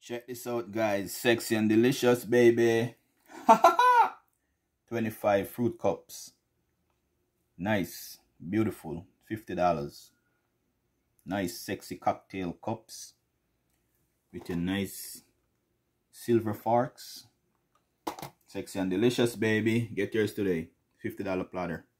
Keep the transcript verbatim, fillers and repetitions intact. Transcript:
Check this out, guys. Sexy and delicious, baby. twenty-five fruit cups. Nice, beautiful. fifty dollars. Nice, sexy cocktail cups with your nice silver forks. Sexy and delicious, baby. Get yours today. fifty dollar platter.